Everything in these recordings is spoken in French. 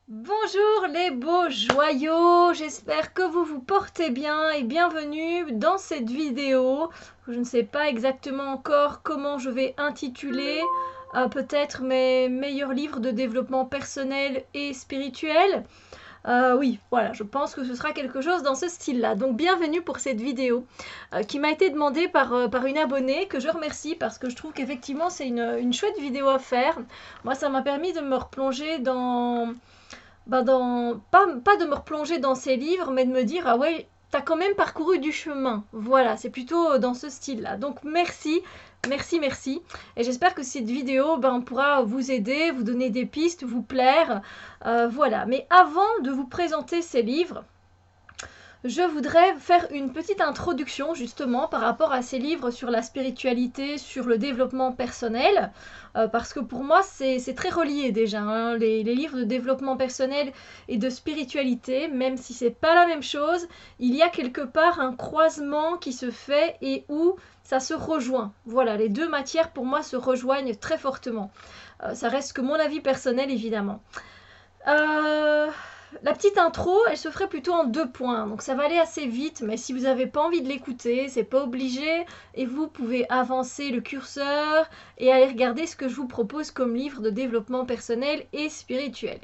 Bonjour les beaux joyaux, j'espère que vous vous portez bien et bienvenue dans cette vidéo. Je ne sais pas exactement encore comment je vais intituler, peut-être mes meilleurs livres de développement personnel et spirituel. Oui, voilà, je pense que ce sera quelque chose dans ce style-là. Donc bienvenue pour cette vidéo qui m'a été demandée par une abonnée que je remercie parce que je trouve qu'effectivement c'est une chouette vidéo à faire. Moi, ça m'a permis de me replonger pas de me replonger dans ces livres, mais de me dire, ah ouais, t'as quand même parcouru du chemin. Voilà, c'est plutôt dans ce style-là. Donc merci, merci, merci. Et j'espère que cette vidéo, pourra vous aider, vous donner des pistes, vous plaire. Voilà. Mais avant de vous présenter ces livres, je voudrais faire une petite introduction justement par rapport à ces livres sur la spiritualité, sur le développement personnel, parce que pour moi c'est très relié déjà, hein, les livres de développement personnel et de spiritualité, même si c'est pas la même chose, il y a quelque part un croisement qui se fait et où ça se rejoint. Voilà, les deux matières pour moi se rejoignent très fortement. Ça reste que mon avis personnel évidemment. Euh, la petite intro, elle se ferait plutôt en 2 points, donc ça va aller assez vite, mais si vous n'avez pas envie de l'écouter, c'est pas obligé, et vous pouvez avancer le curseur et aller regarder ce que je vous propose comme livre de développement personnel et spirituel.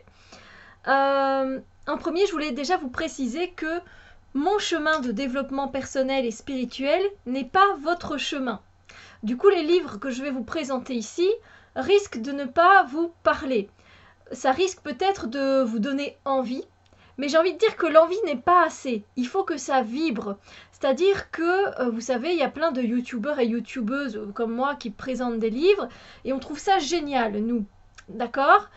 En premier, je voulais déjà vous préciser que mon chemin de développement personnel et spirituel n'est pas votre chemin. Du coup, les livres que je vais vous présenter ici risquent de ne pas vous parler. Ça risque peut-être de vous donner envie, mais j'ai envie de dire que l'envie n'est pas assez. Il faut que ça vibre. C'est-à-dire que, vous savez, il y a plein de youtubeurs et youtubeuses comme moi qui présentent des livres et on trouve ça génial, nous. D'accord.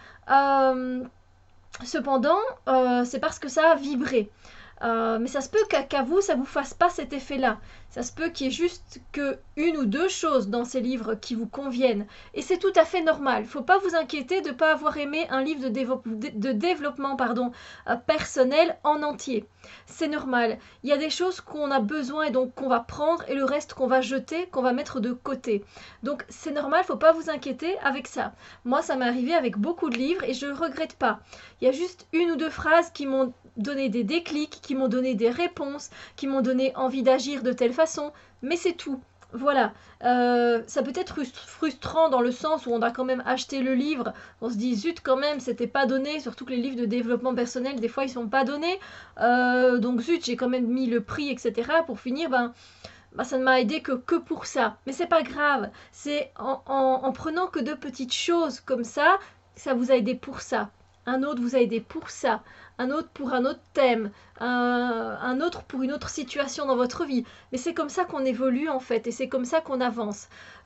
Cependant, c'est parce que ça a vibré. Mais ça se peut qu'à vous, ça vous fasse pas cet effet-là. Ça se peut qu'il y ait juste que une ou deux choses dans ces livres qui vous conviennent. Et c'est tout à fait normal. Faut pas vous inquiéter de ne pas avoir aimé un livre de développement personnel en entier. C'est normal. Il y a des choses qu'on a besoin et donc qu'on va prendre et le reste qu'on va jeter, qu'on va mettre de côté. Donc c'est normal, faut pas vous inquiéter avec ça. Moi, ça m'est arrivé avec beaucoup de livres et je ne regrette pas. Il y a juste une ou deux phrases qui m'ont donné des déclics, qui m'ont donné des réponses, qui m'ont donné envie d'agir de telle façon, mais c'est tout. Voilà, ça peut être frustrant dans le sens où on a quand même acheté le livre, on se dit zut quand même, c'était pas donné, surtout que les livres de développement personnel, des fois ils sont pas donnés, donc zut, j'ai quand même mis le prix, etc. Pour finir, ça ne m'a aidé que pour ça. Mais c'est pas grave, c'est en prenant que de petites choses comme ça vous a aidé pour ça. Un autre vous a aidé pour ça, un autre pour un autre thème, un autre pour une autre situation dans votre vie. Mais c'est comme ça qu'on évolue en fait, et c'est comme ça qu'on avance.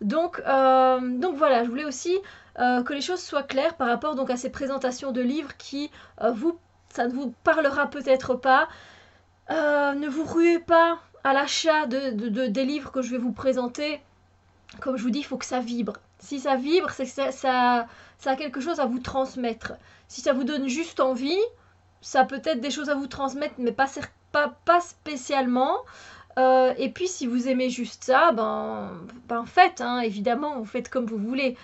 Donc voilà, je voulais aussi que les choses soient claires par rapport donc à ces présentations de livres qui ça ne vous parlera peut-être pas. Ne vous ruez pas à l'achat des livres que je vais vous présenter. Comme je vous dis, il faut que ça vibre. Si ça vibre, c'est que ça a quelque chose à vous transmettre. Si ça vous donne juste envie, ça a peut-être des choses à vous transmettre, mais pas spécialement. Et puis si vous aimez juste ça, faites, hein, évidemment, vous faites comme vous voulez.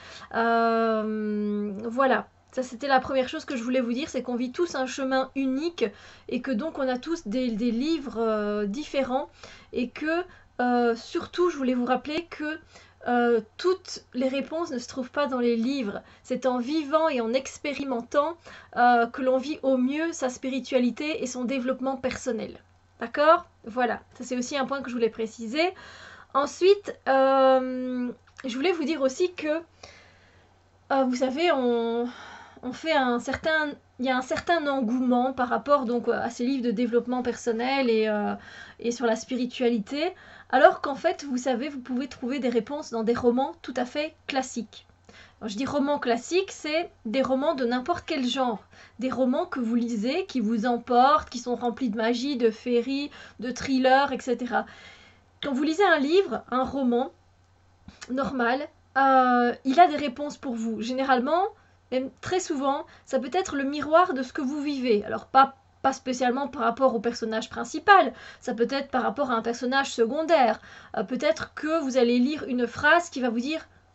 Voilà. Ça, c'était la première chose que je voulais vous dire, c'est qu'on vit tous un chemin unique et que donc on a tous des livres différents et que surtout, je voulais vous rappeler que toutes les réponses ne se trouvent pas dans les livres. C'est en vivant et en expérimentant que l'on vit au mieux sa spiritualité et son développement personnel. D'accord? Voilà, ça c'est aussi un point que je voulais préciser. Ensuite, je voulais vous dire aussi que, vous savez, on fait il y a un certain engouement par rapport donc à ces livres de développement personnel et sur la spiritualité, alors qu'en fait, vous savez, vous pouvez trouver des réponses dans des romans tout à fait classiques. Quand je dis romans classiques, c'est des romans de n'importe quel genre. Des romans que vous lisez, qui vous emportent, qui sont remplis de magie, de féerie, de thriller, etc. Quand vous lisez un livre, un roman, normal, il a des réponses pour vous. Généralement, même très souvent, ça peut être le miroir de ce que vous vivez. Alors pas spécialement par rapport au personnage principal, ça peut être par rapport à un personnage secondaire. Peut-être que vous allez lire une phrase qui va vous dire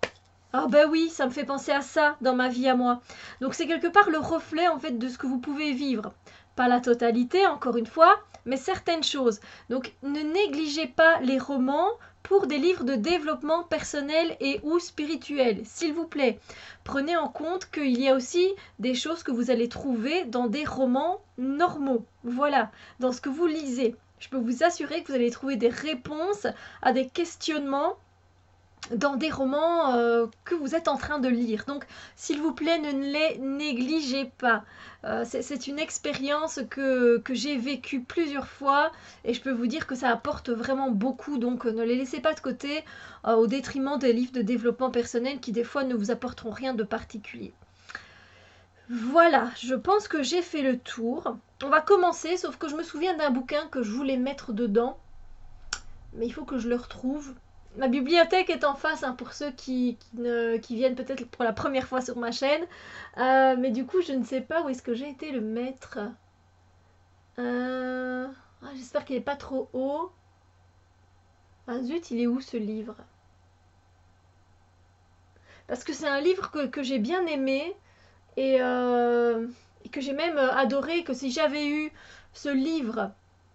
Ah ben oui, ça me fait penser à ça dans ma vie à moi. Donc c'est quelque part le reflet en fait de ce que vous pouvez vivre. Pas la totalité, encore une fois, mais certaines choses. Donc ne négligez pas les romans pour des livres de développement personnel et ou spirituel, s'il vous plaît. Prenez en compte qu'il y a aussi des choses que vous allez trouver dans des romans normaux. Voilà, dans ce que vous lisez. Je peux vous assurer que vous allez trouver des réponses à des questionnements dans des romans que vous êtes en train de lire. Donc, s'il vous plaît, ne les négligez pas. C'est une expérience que j'ai vécue plusieurs fois et je peux vous dire que ça apporte vraiment beaucoup. Donc, ne les laissez pas de côté au détriment des livres de développement personnel qui, des fois, ne vous apporteront rien de particulier. Voilà, je pense que j'ai fait le tour. On va commencer, sauf que je me souviens d'un bouquin que je voulais mettre dedans. Mais il faut que je le retrouve. Ma bibliothèque est en face hein, pour ceux qui viennent peut-être pour la première fois sur ma chaîne. Mais du coup, je ne sais pas où est-ce que j'ai été le mettre. J'espère qu'il n'est pas trop haut. Ah zut, il est où ce livre? Parce que c'est un livre que j'ai bien aimé et que j'ai même adoré. Que si j'avais eu ce livre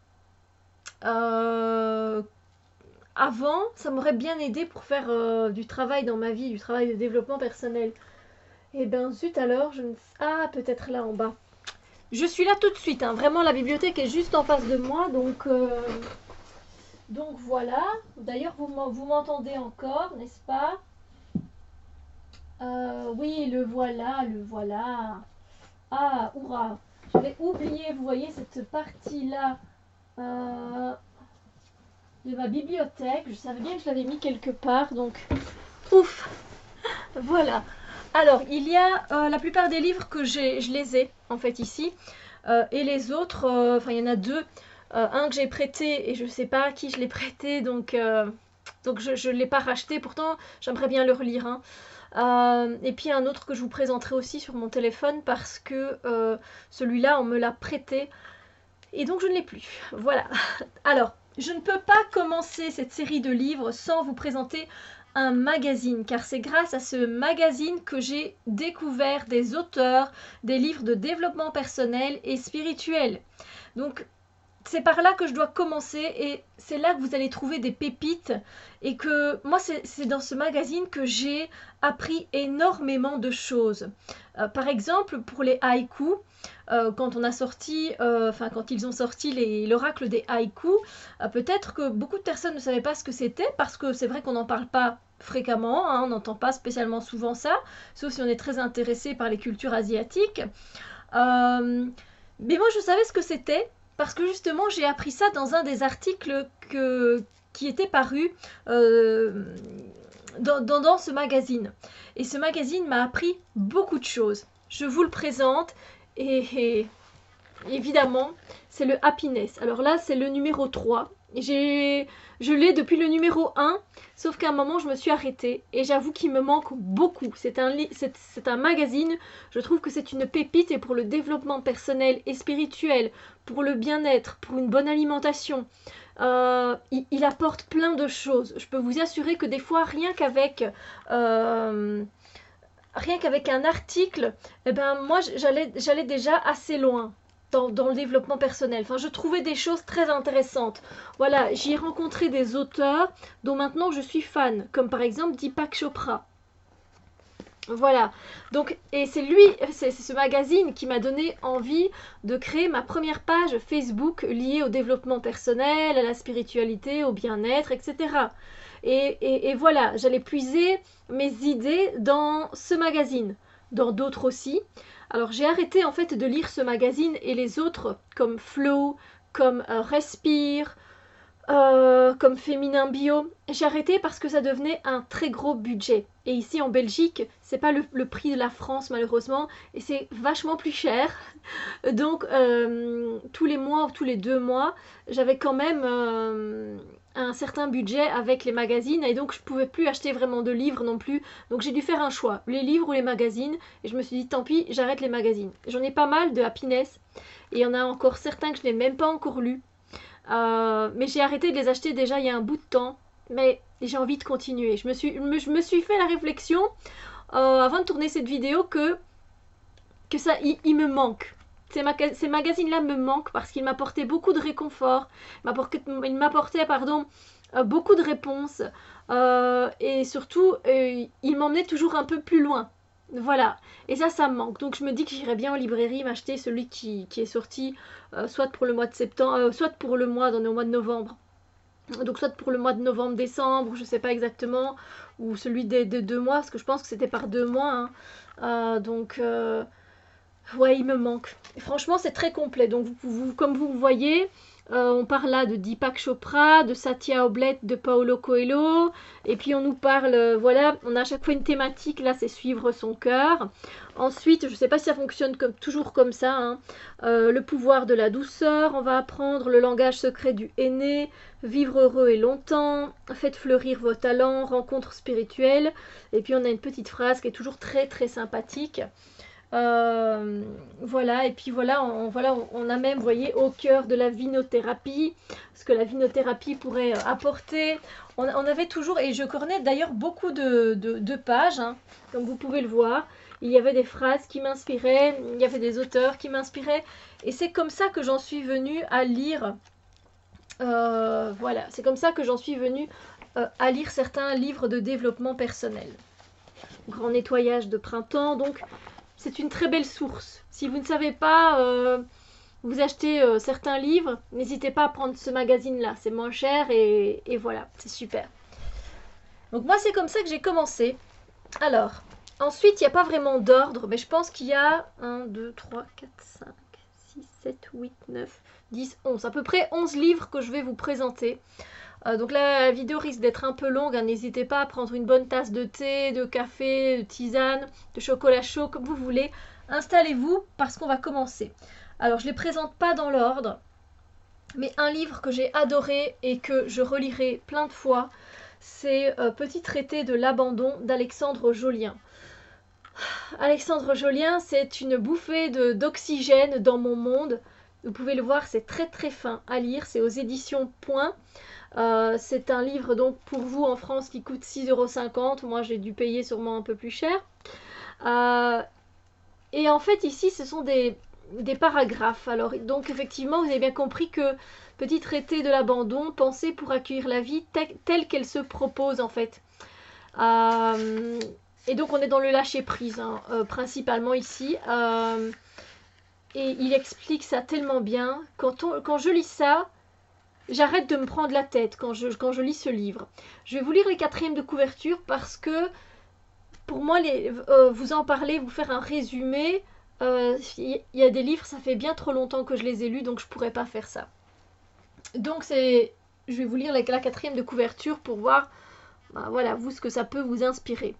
euh, avant, ça m'aurait bien aidé pour faire du travail dans ma vie, du travail de développement personnel. Et ben zut alors, je ne... Ah, peut-être là en bas. Je suis là tout de suite, hein. Vraiment la bibliothèque est juste en face de moi, donc voilà. D'ailleurs, vous m'entendez encore, n'est-ce pas? Oui, le voilà, le voilà. Ah, hurrah. J'avais oublié, vous voyez, cette partie-là de ma bibliothèque. Je savais bien que je l'avais mis quelque part, donc ouf. Voilà. Alors, il y a la plupart des livres que je les ai en fait ici. Et les autres, enfin il y en a deux. Un que j'ai prêté et je ne sais pas à qui je l'ai prêté, donc je ne l'ai pas racheté. Pourtant, j'aimerais bien le relire. Hein. Et puis un autre que je vous présenterai aussi sur mon téléphone parce que celui-là, on me l'a prêté. Et donc je ne l'ai plus. Voilà. Alors, je ne peux pas commencer cette série de livres sans vous présenter un magazine, car c'est grâce à ce magazine que j'ai découvert des auteurs, des livres de développement personnel et spirituel. Donc, c'est par là que je dois commencer et c'est là que vous allez trouver des pépites et que moi c'est dans ce magazine que j'ai appris énormément de choses. Par exemple pour les haïkus, quand on a sorti, quand ils ont sorti l'oracle des haïkus, peut-être que beaucoup de personnes ne savaient pas ce que c'était parce que c'est vrai qu'on n'en parle pas fréquemment, hein, on n'entend pas spécialement souvent ça, sauf si on est très intéressé par les cultures asiatiques. Mais moi je savais ce que c'était parce que justement j'ai appris ça dans un des articles qui était paru dans ce magazine. Et ce magazine m'a appris beaucoup de choses. Je vous le présente et évidemment c'est le Happiness. Alors là c'est le numéro 3. Je l'ai depuis le numéro 1, sauf qu'à un moment je me suis arrêtée et j'avoue qu'il me manque beaucoup. C'est un magazine, je trouve que c'est une pépite et pour le développement personnel et spirituel, pour le bien-être, pour une bonne alimentation. Il apporte plein de choses. Je peux vous assurer que des fois, rien qu'avec un article, eh ben, moi j'allais déjà assez loin. Dans le développement personnel. Enfin, je trouvais des choses très intéressantes. Voilà, j'y ai rencontré des auteurs dont maintenant je suis fan, comme par exemple Deepak Chopra. Voilà, donc, et c'est ce magazine qui m'a donné envie de créer ma première page Facebook liée au développement personnel, à la spiritualité, au bien-être, etc. Et voilà, j'allais puiser mes idées dans ce magazine, dans d'autres aussi. Alors j'ai arrêté en fait de lire ce magazine et les autres comme Flow, comme Respire, comme Féminin Bio. J'ai arrêté parce que ça devenait un très gros budget. Et ici en Belgique, c'est pas le prix de la France malheureusement, et c'est vachement plus cher. Donc tous les mois ou tous les 2 mois, j'avais quand même un certain budget avec les magazines et donc je pouvais plus acheter vraiment de livres non plus. Donc j'ai dû faire un choix, les livres ou les magazines. Et je me suis dit tant pis, j'arrête les magazines. J'en ai pas mal de Happiness et il y en a encore certains que je n'ai même pas encore lus. Mais j'ai arrêté de les acheter déjà il y a un bout de temps. mais j'ai envie de continuer. Je me suis fait la réflexion avant de tourner cette vidéo que ça, il me manque. Ces magazines-là me manquent parce qu'ils m'apportaient beaucoup de réconfort, ils m'apportaient, pardon, beaucoup de réponses et surtout, ils m'emmenaient toujours un peu plus loin. Voilà, et ça me manque. Donc je me dis que j'irai bien en librairie m'acheter celui qui est sorti soit pour le mois de septembre, soit pour le mois, dans le mois de novembre. Donc soit pour le mois de novembre-décembre, je sais pas exactement, ou celui des 2 mois, parce que je pense que c'était par 2 mois. Hein. Ouais, il me manque. Et franchement, c'est très complet. Donc, comme vous voyez, on parle là de Deepak Chopra, de Satya Oblet, de Paulo Coelho. Et puis, on nous parle, voilà, on a à chaque fois une thématique. Là, c'est suivre son cœur. Ensuite, je ne sais pas si ça fonctionne toujours comme ça. Hein, le pouvoir de la douceur. On va apprendre le langage secret du aîné. Vivre heureux et longtemps. Faites fleurir vos talents. Rencontres spirituelles. Et puis, on a une petite phrase qui est toujours très, très sympathique. Voilà, et puis voilà, on a même, vous voyez, au cœur de la vinothérapie, ce que la vinothérapie pourrait apporter. On avait toujours, et je connais d'ailleurs beaucoup de pages, hein, comme vous pouvez le voir. Il y avait des phrases qui m'inspiraient, il y avait des auteurs qui m'inspiraient, et c'est comme ça que j'en suis venue à lire. Voilà, c'est comme ça que j'en suis venue à lire certains livres de développement personnel. Grand nettoyage de printemps, donc c'est une très belle source. Si vous ne savez pas, vous achetez certains livres, n'hésitez pas à prendre ce magazine-là. C'est moins cher et voilà, c'est super. Donc moi, c'est comme ça que j'ai commencé. Alors, ensuite, il n'y a pas vraiment d'ordre, mais je pense qu'il y a 1, 2, 3, 4, 5, 6, 7, 8, 9, 10, 11. À peu près 11 livres que je vais vous présenter. Donc là, la vidéo risque d'être un peu longue, hein. N'hésitez pas à prendre une bonne tasse de thé, de café, de tisane, de chocolat chaud, comme vous voulez. Installez-vous parce qu'on va commencer. Alors, je ne les présente pas dans l'ordre, mais un livre que j'ai adoré et que je relirai plein de fois, c'est Petit traité de l'abandon d'Alexandre Jolien. Alexandre Jolien, c'est une bouffée d'oxygène dans mon monde. Vous pouvez le voir, c'est très très fin à lire, c'est aux éditions Point. C'est un livre donc pour vous en France qui coûte 6,50 €. Moi j'ai dû payer sûrement un peu plus cher. Et en fait ici ce sont des paragraphes. Alors donc effectivement vous avez bien compris que Petit traité de l'abandon, pensée pour accueillir la vie telle qu'elle se propose en fait. Et donc on est dans le lâcher prise hein, principalement ici. Et il explique ça tellement bien. Quand je lis ça, j'arrête de me prendre la tête quand je lis ce livre. Je vais vous lire les 4e de couverture parce que pour moi, vous en parler, vous faire un résumé, il y a des livres, ça fait bien trop longtemps que je les ai lus, donc je ne pourrais pas faire ça. Donc je vais vous lire la 4e de couverture pour voir, voilà, vous, ce que ça peut vous inspirer.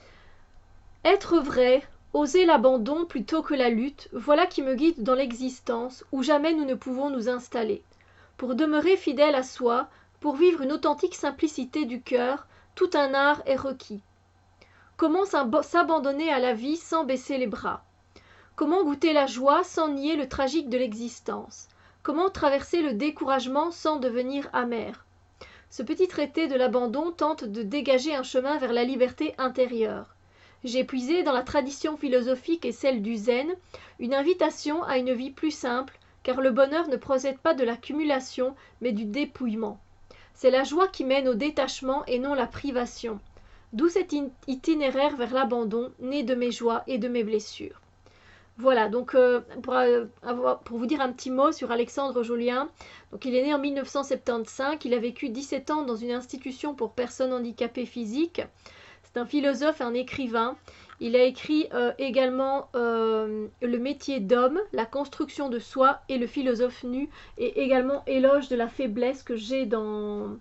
Être vrai, oser l'abandon plutôt que la lutte, voilà qui me guide dans l'existence où jamais nous ne pouvons nous installer. Pour demeurer fidèle à soi, pour vivre une authentique simplicité du cœur, tout un art est requis. Comment s'abandonner à la vie sans baisser les bras? Comment goûter la joie sans nier le tragique de l'existence? Comment traverser le découragement sans devenir amer? Ce petit traité de l'abandon tente de dégager un chemin vers la liberté intérieure. J'ai puisé dans la tradition philosophique et celle du zen une invitation à une vie plus simple, car le bonheur ne procède pas de l'accumulation, mais du dépouillement. C'est la joie qui mène au détachement et non la privation. D'où cet itinéraire vers l'abandon, né de mes joies et de mes blessures. Voilà, donc pour vous dire un petit mot sur Alexandre Jolien, donc il est né en 1975, il a vécu 17 ans dans une institution pour personnes handicapées physiques. C'est un philosophe, un écrivain. Il a écrit également Le métier d'homme, La construction de soi et Le philosophe nu, et également Éloge de la faiblesse que j'ai dans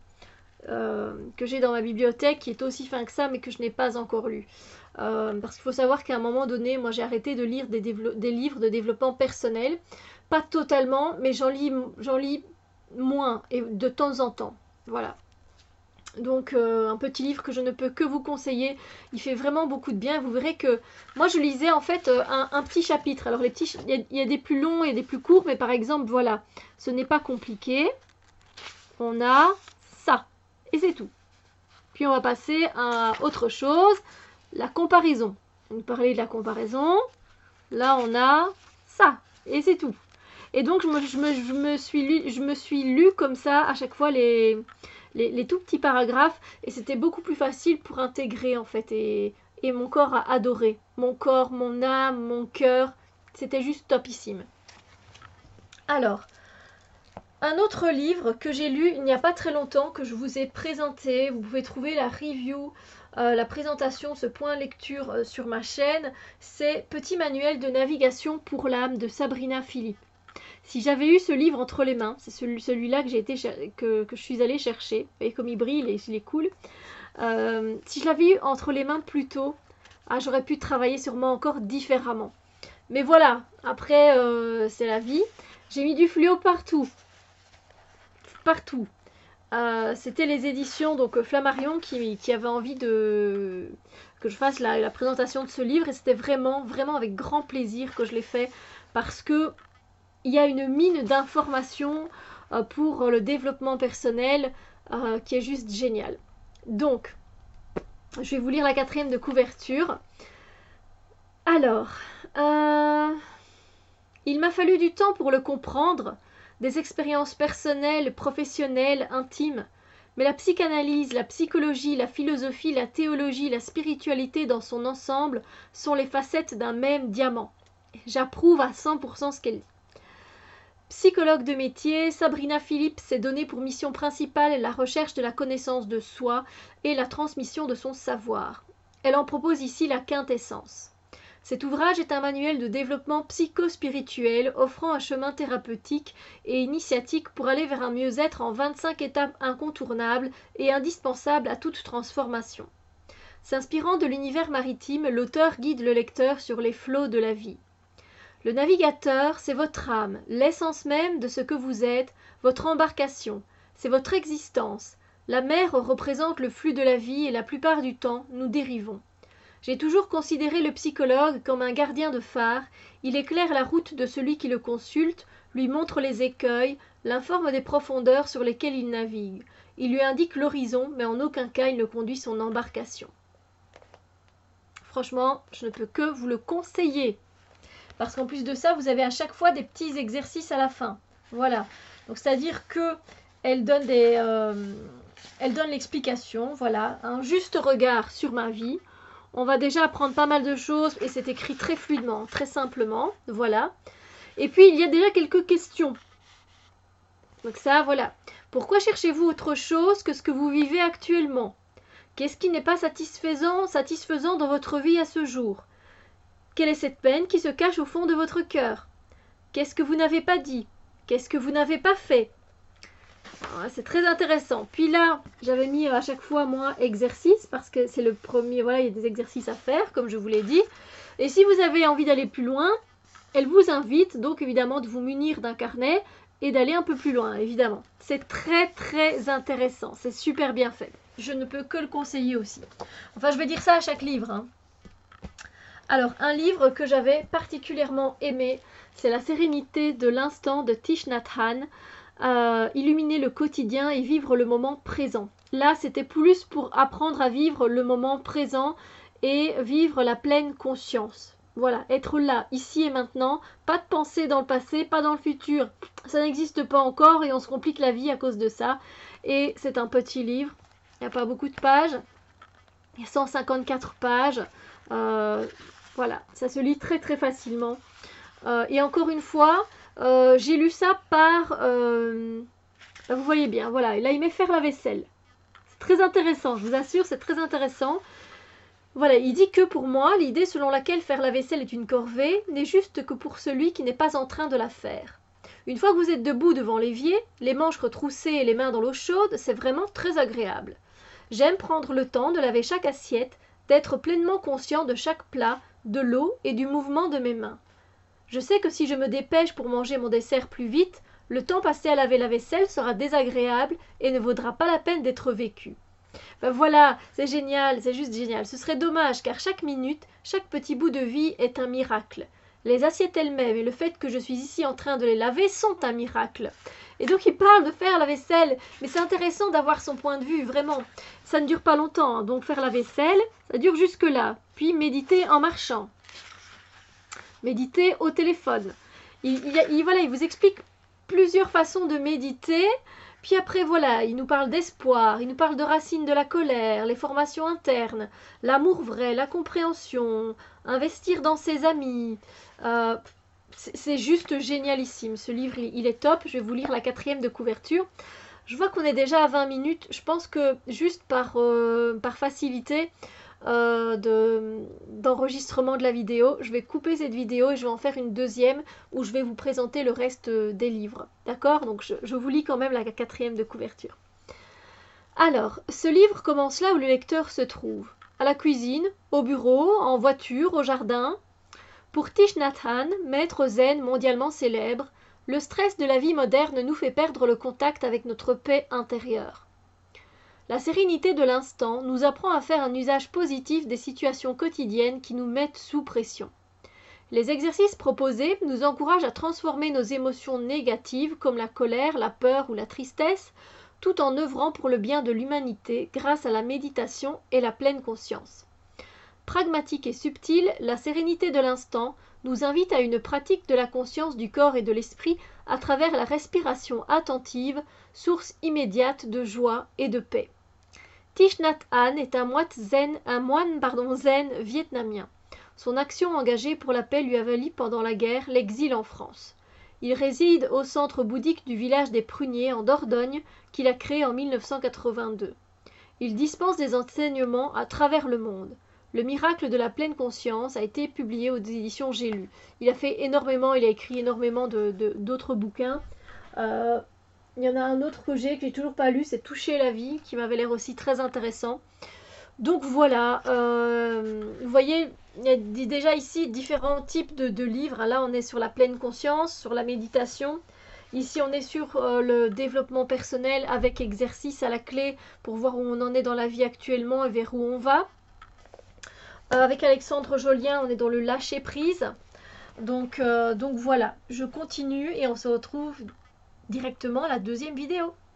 ma bibliothèque, qui est aussi fin que ça, mais que je n'ai pas encore lu. Parce qu'il faut savoir qu'à un moment donné, moi j'ai arrêté de lire des livres de développement personnel. Pas totalement, mais j'en lis moins, et de temps en temps. Voilà. Donc un petit livre que je ne peux que vous conseiller, il fait vraiment beaucoup de bien. Vous verrez que moi je lisais en fait un petit chapitre. Alors il y a des plus longs et des plus courts, mais par exemple voilà, ce n'est pas compliqué. On a ça, et c'est tout. Puis on va passer à autre chose, la comparaison. On parlait de la comparaison. Là, on a ça. Et c'est tout. Et donc, je me suis lu comme ça à chaque fois les tout petits paragraphes. Et c'était beaucoup plus facile pour intégrer, en fait. Et mon corps a adoré. Mon corps, mon âme, mon cœur. C'était juste topissime. Alors, un autre livre que j'ai lu il n'y a pas très longtemps, que je vous ai présenté, vous pouvez trouver la review, la présentation, ce point lecture sur ma chaîne, c'est Petit manuel de navigation pour l'âme de Sabrina Philippe. Si j'avais eu ce livre entre les mains, c'est celui-là que je suis allée chercher, et comme il brille, il est cool. Si je l'avais eu entre les mains plus tôt, j'aurais pu travailler sûrement encore différemment. Mais voilà, après c'est la vie. J'ai mis du fluo partout. C'était les éditions donc Flammarion qui avaient envie que je fasse la présentation de ce livre, et c'était vraiment avec grand plaisir que je l'ai fait, parce que il y a une mine d'informations pour le développement personnel qui est juste géniale. Donc je vais vous lire la 4e de couverture. Alors il m'a fallu du temps pour le comprendre, des expériences personnelles, professionnelles, intimes, mais la psychanalyse, la psychologie, la philosophie, la théologie, la spiritualité dans son ensemble sont les facettes d'un même diamant. J'approuve à 100% ce qu'elle dit. Psychologue de métier, Sabrina Philippe s'est donnée pour mission principale la recherche de la connaissance de soi et la transmission de son savoir. Elle en propose ici la quintessence. Cet ouvrage est un manuel de développement psychospirituel offrant un chemin thérapeutique et initiatique pour aller vers un mieux-être en 25 étapes incontournables et indispensables à toute transformation. S'inspirant de l'univers maritime, l'auteur guide le lecteur sur les flots de la vie. Le navigateur, c'est votre âme, l'essence même de ce que vous êtes, votre embarcation, c'est votre existence. La mer représente le flux de la vie et la plupart du temps, nous dérivons. J'ai toujours considéré le psychologue comme un gardien de phare. Il éclaire la route de celui qui le consulte, lui montre les écueils, l'informe des profondeurs sur lesquelles il navigue. Il lui indique l'horizon, mais en aucun cas il ne conduit son embarcation. Franchement, je ne peux que vous le conseiller. Parce qu'en plus de ça, vous avez à chaque fois des petits exercices à la fin. Voilà. Donc c'est-à-dire que elle donne l'explication, voilà, un juste regard sur ma vie. On va déjà apprendre pas mal de choses et c'est écrit très fluidement, très simplement, voilà. Et puis, il y a déjà quelques questions. Donc ça, voilà. Pourquoi cherchez-vous autre chose que ce que vous vivez actuellement? Qu'est-ce qui n'est pas satisfaisant dans votre vie à ce jour? Quelle est cette peine qui se cache au fond de votre cœur? Qu'est-ce que vous n'avez pas dit? Qu'est-ce que vous n'avez pas fait? C'est très intéressant. Puis là, j'avais mis à chaque fois moi exercice parce que c'est le premier. Voilà, il y a des exercices à faire, comme je vous l'ai dit. Et si vous avez envie d'aller plus loin, elle vous invite donc évidemment de vous munir d'un carnet et d'aller un peu plus loin, évidemment. C'est très intéressant. C'est super bien fait. Je ne peux que le conseiller aussi. Enfin, je vais dire ça à chaque livre, hein. Alors, un livre que j'avais particulièrement aimé, c'est La sérénité de l'instant de Thich Nhat Hanh. Illuminer le quotidien et vivre le moment présent. Là, c'était plus pour apprendre à vivre le moment présent et vivre la pleine conscience. Voilà, être là, ici et maintenant, pas de pensée dans le passé, pas dans le futur. Ça n'existe pas encore et on se complique la vie à cause de ça. Et c'est un petit livre, il n'y a pas beaucoup de pages, il y a 154 pages. Voilà, ça se lit très facilement. Et encore une fois, j'ai lu ça par... vous voyez bien, voilà. Et là, il met faire la vaisselle. C'est très intéressant, je vous assure, c'est très intéressant. Voilà, il dit que pour moi, l'idée selon laquelle faire la vaisselle est une corvée n'est juste que pour celui qui n'est pas en train de la faire. Une fois que vous êtes debout devant l'évier, les manches retroussées et les mains dans l'eau chaude, c'est vraiment très agréable. J'aime prendre le temps de laver chaque assiette, d'être pleinement conscient de chaque plat, de l'eau et du mouvement de mes mains. Je sais que si je me dépêche pour manger mon dessert plus vite, le temps passé à laver la vaisselle sera désagréable et ne vaudra pas la peine d'être vécu. Ben voilà, c'est génial, c'est juste génial. Ce serait dommage car chaque minute, chaque petit bout de vie est un miracle. Les assiettes elles-mêmes et le fait que je suis ici en train de les laver sont un miracle. Et donc il parle de faire la vaisselle, mais c'est intéressant d'avoir son point de vue, vraiment. Ça ne dure pas longtemps, hein. Donc faire la vaisselle, ça dure jusque là. Puis méditer en marchant. Méditer au téléphone. Voilà, il vous explique plusieurs façons de méditer. Puis après, voilà, il nous parle d'espoir, il nous parle de racines de la colère, les formations internes, l'amour vrai, la compréhension, investir dans ses amis. C'est juste génialissime. Ce livre, il est top. Je vais vous lire la 4e de couverture. Je vois qu'on est déjà à 20 minutes. Je pense que juste par facilité d'enregistrement de la vidéo, je vais couper cette vidéo et je vais en faire une deuxième où je vais vous présenter le reste des livres. D'accord? Donc je vous lis quand même la 4e de couverture. Alors, ce livre commence là où le lecteur se trouve. À la cuisine, au bureau, en voiture, au jardin. Pour Thich Nhat Hanh, maître zen mondialement célèbre, le stress de la vie moderne nous fait perdre le contact avec notre paix intérieure. La sérénité de l'instant nous apprend à faire un usage positif des situations quotidiennes qui nous mettent sous pression. Les exercices proposés nous encouragent à transformer nos émotions négatives comme la colère, la peur ou la tristesse, tout en œuvrant pour le bien de l'humanité grâce à la méditation et la pleine conscience. Pragmatique et subtile, la sérénité de l'instant nous invite à une pratique de la conscience du corps et de l'esprit à travers la respiration attentive, source immédiate de joie et de paix. Thich Nhat Hanh est un moine zen vietnamien. Son action engagée pour la paix lui a valu pendant la guerre l'exil en France. Il réside au centre bouddhique du village des Pruniers en Dordogne qu'il a créé en 1982. Il dispense des enseignements à travers le monde. Le miracle de la pleine conscience a été publié aux éditions J'ai lu. Il a écrit énormément d'autres bouquins. Il y en a un autre que j'ai toujours pas lu, c'est Toucher la vie, qui m'avait l'air aussi très intéressant. Donc voilà, vous voyez, il y a déjà ici différents types de livres. Là, on est sur la pleine conscience, sur la méditation. Ici, on est sur le développement personnel avec exercice à la clé pour voir où on en est dans la vie actuellement et vers où on va. Avec Alexandre Jolien, on est dans le lâcher prise. Donc voilà, je continue et on se retrouve directement à la 2e vidéo.